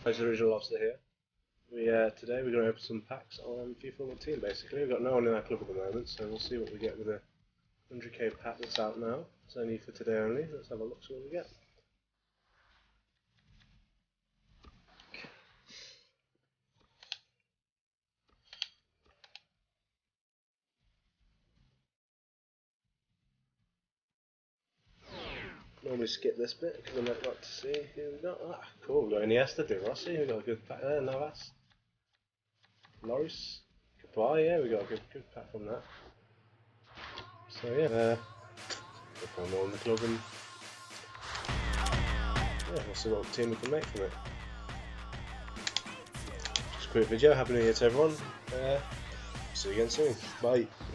Plays the original lobster here. Today we're going to open some packs on FIFA Ultimate Team. Basically, we've got no one in our club at the moment, so we'll see what we get with a 100k pack that's out now. It's only for today only. Let's have a look, see what we get. Normally skip this bit because I might like to see who we got. Ah, cool. We've got Iniesta, De Rossi. We got a good pack there. Navas, Loris, Kapay. Yeah, we got a good pack from that. So yeah, we'll find more in the club and yeah, we'll see what team we can make from it. Just a quick video. Happy New Year to everyone. See you again soon. Bye.